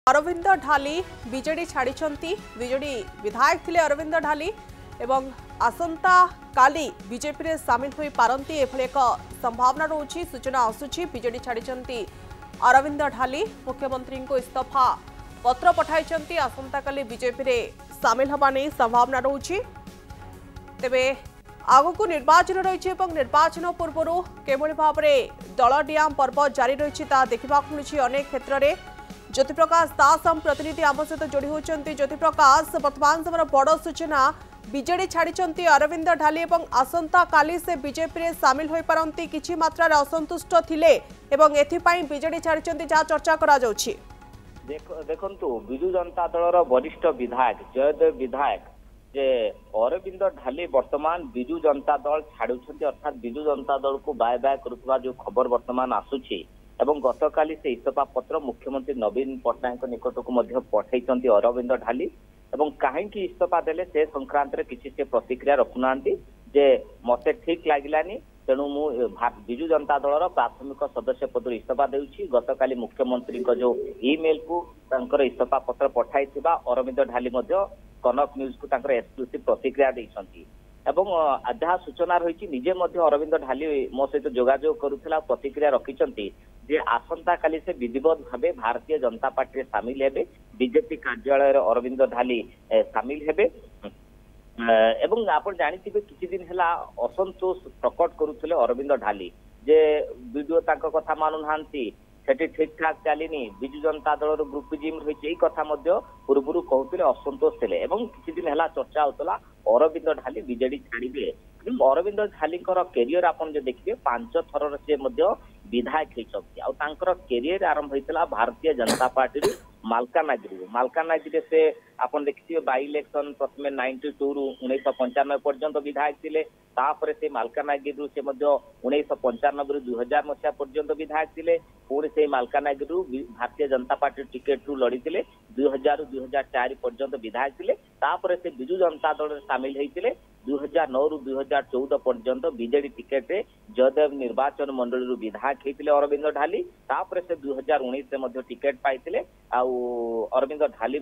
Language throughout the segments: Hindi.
अरविंद ढाली बीजेडी छाड़ी बीजेडी विधायक थिले अरविंद ढाली एवं आसंता काली बीजेपी रे सामिल होई पारंती एभली एक संभावना रहुछि। सूचना आसुछि बीजेडी छाड़ी अरविंद ढाली मुख्यमंत्री को इस्तीफा पत्र पठाई आसंता काली बीजेपी रे सामिल हवा नहीं संभावना रहुछि। तेबे आगको निर्वाचन रही निर्वाचन पूर्व केभली भाव में दल डियाम पर्व जारी रही देखा मिली अनेक क्षेत्र में। ज्योति प्रकाश दास हम प्रतिनिधि आम सहित जोड़ी होती। ज्योति प्रकाश वर्तमान समय बड़ सूचना बीजेडी छाड़ी अरविंद ढाली और आसंता काली से बीजेपी रे सामिल हो पारती किछि मात्रा असंतुष्ट थिले एवं एथिपाई बीजेडी छाड़ी जहाँ चर्चा करा जाउछि। देखंतु बिजु जनता दलर वरिष्ठ विधायक जयदेव विधायक जे अरविंद ढाली वर्तमान बिजु जनता दल छाड़ुछंती अर्थात बिजु जनता दल को बाय बाय करुवा जो खबर वर्तमान आसुछि एवं गतकाली से इस्तीफा पत्र मुख्यमंत्री नवीन पट्टनायक निकट को मध्य पठाइछंती अरविंद ढाली एवं काहेकि इस्तीफा देले से संक्रांत रे किछि से प्रतिक्रिया रखुनांती जे मते ठीक लागिलानी तेणु मु बिजु जनता दलर प्राथमिक सदस्य पद इस्तीफा देउछि। गतकाली मुख्यमंत्री को जो ईमेल को तांकर इस्तीफा पत्र पठाइथिबा अरविंद ढाली मध्य कनक न्यूज को तांकर एक्सक्लूसिव प्रतिक्रिया दैछंती एवं जहाँ सूचना रही निजे मध्य अरविंद ढाली मो सहित जोगाजोग करुला प्रतिक्रिया रखिंट जे आसंता काली से विधिवत भावे भारतीय जनता पार्टी सामिल हेबे बीजेपी कार्यालय अरविंद ढाली सामिल हेबे एवं आपण जानिथिबे किछि दिन हला असंतोष प्रकट करुले अरविंद ढाली जे वीडियो तांको कथा मानु नांती सेठी ठीक ठाक चलिनी बिजु जनता दलर ग्रुपिज्म रही कथा पूर्व कहते असंतोष थे एवं किछि दिन हला चर्चा होतला अरविंद ढाली बीजेडी छाड़िबे। अरविंद ढाली कैरियर आपन जो देखिए 5 थर से विधायक होती आर कैरियर आरंभ होता भारतीय जनता पार्टी मालकानगिरी से आपन देखिए बाई इलेक्शन प्रथम 92 रु 1995 पर्यंत विधायक थे तापर से मालकानगिरी से 1995 रु 2000 मसीहा पर्यंत विधायक थे पुणी से मालकानगिरी भारतीय जनता पार्टी टिकेट रु लड़ी 2000 रु 2004 पर्यंत विधायक थे तापर से बिजु जनता दल सामिल होते 2009 रु 2014 पर्यंत बीजेडी टिकेट रे जयदेव निर्वाचन मंडली रु विधायक होते अरविंद ढाली तापर से 2019 में टिकेट पाइथिले अरविंद ढाली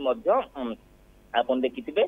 आपन देखिथिबे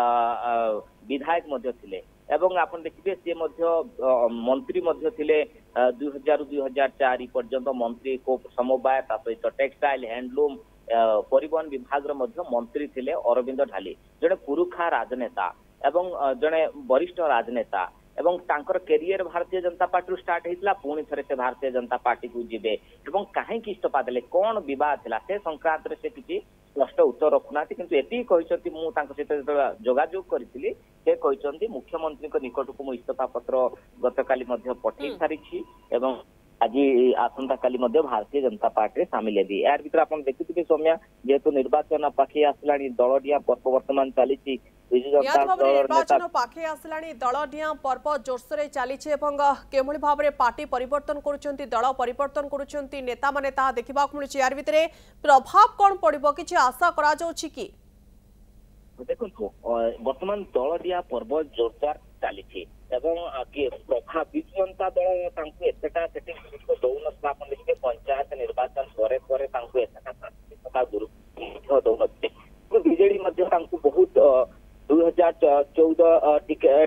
विधायक थिले एवं आपन देखिबे से मंत्री थिले 2000 रु 2004 पर्यंत मंत्री को समवाय सहित टेक्सटाइल हैंडलूम परिवहन विभाग मंत्री थिले अरविंद ढाली जड़े पुरुखा राजनेता एवं जड़े वरिष्ठ राजनेता एवं तांकर career Bharatiya Janata party start होता पुणी थे से भारतीय जनता पार्टी को जीवे एवं कहीं इस्तीफा देले कौन विवाद थिला से संक्रांत से किसी स्पष्ट उत्तर रखुना किंतु एति कहते सहित जोगाजोग करी से कहते मुख्यमंत्री निकट को इस्तीफा पत्र गतकाली पठे सारी एवं आज आसंता काली भारतीय जनता पार्टी सामिल हेबी। यार भीतर आप देखुथिबे सौम्या जेहेतु निर्वाचन पाखे आसलानी दलडिया पर्व वर्तमान चली निर्वाचन पाखे आसलानी दलडिया पर्व जोरसोर चली केभली भाव में पार्टी परिवर्तन करुछंती दल परिवर्तन करुछंती नेता माने ता देखिबा मिलुछि। यार भीतर प्रभाव कौन पड़िबो किछि आशा करा जाउछि कि देखो वर्तमान दलडिया पर्व जोरदार चली प्रभाव बिजु जनता दल एतटा दौन देखिए पंचायत निर्वाचन गुरुत्व दौन बीजेडी बहुत 2014 टिकेट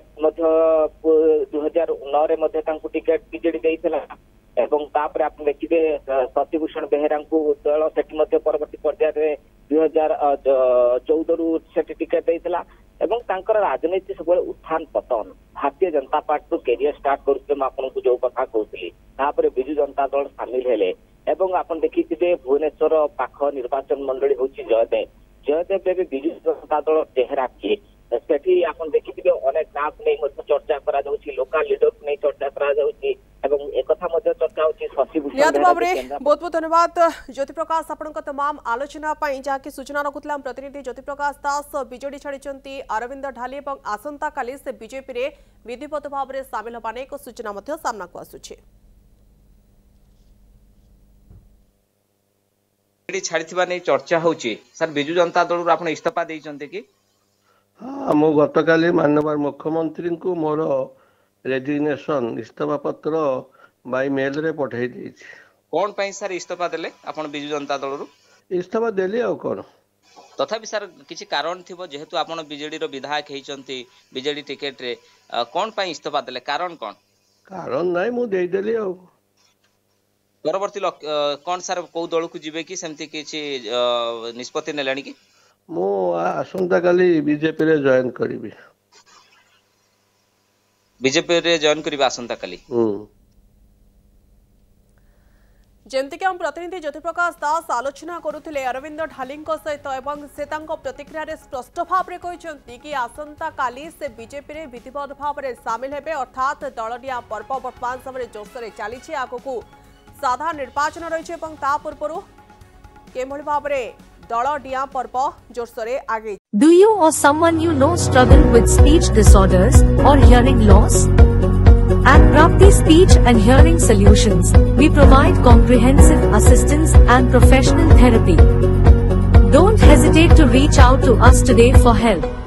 2009 टिकेट बीजेडी देइथिला एवं तापर आप देखिए शशिभूषण बेहेरा दल से परवर्ती पर्याय 2014 रु टिकेट देइथिला एवं तांकर राजनीति सब उत्थान पतन Bharatiya Janata party career start करुचे आपको जो कथा कहती तापर बिजु जनता दल सामिल हेले एवं आपन देखिए भुवनेश्वर पाख निर्वाचन मंडली हूँ जयदेव बिजु जनता दल चेहरा किए सेठी आपन देखिए अनेक नाम नहीं चर्चा करा लोकल लीडर को नहीं चर्चा करा बहुत बहुत धन्यवाद ज्योति प्रकाश आपण तमाम आलोचना जहाँकि सूचना रखुला प्रतिनिधि ज्योति प्रकाश दास बीजेडी छाड़ी अरविंद ढाली और आसंता काली से बीजेपी रे विधिवत भाव में सामिल होने एक सूचना सामना को आसुछि। छाड़ी चर्चा होची सर बिजु जनता दल आप इस्तीफा देइचंते कि हाँ मु गतकाली माननीय मुख्यमंत्री को मोर रेजिग्नेशन इस्तीफा पत्र बाई मेल रे पठाई देछि। कौन पाई सर इस्तीफा देले आपण बिजु जनता दल इस्तीफा देली आ कौन तथापि सर किसी कारण थिबो जेहेतु आपण बीजेडी रो विधायक हेइचंती बीजेडी टिकेट रे कोन पई इस्तीफा देले कारण कोन कारण नहीं मु दे देली आ परवर्ती कोन सर को दल को जिबे कि सेमती किछि निष्पत्ति नेलानी कि मु आसंता काली बीजेपी रे जॉइन करिवि बीजेपी रे जॉइन करिबा आसंता काली जेमती हम प्रतिनिधि ज्योतिप्रकाश दास आलोचना करुले अरविंद ढाली सहित एवं से प्रतिक्रिया स्पष्ट भाव में कहते कि आसंता काली से बीजेपी रे विधिवत भाव में सामिल हेबे अर्थात दलडिया पर्व वर्तमान समय जोरसोर चली आगक साधारण निर्वाचन रही पूर्व केभली भाव में दलडिया पर्व जोरसोर आगे Do you or someone you know struggle with speech disorders or hearing loss? At Prapti Speech and Hearing Solutions, we provide comprehensive assistance and professional therapy. Don't hesitate to reach out to us today for help.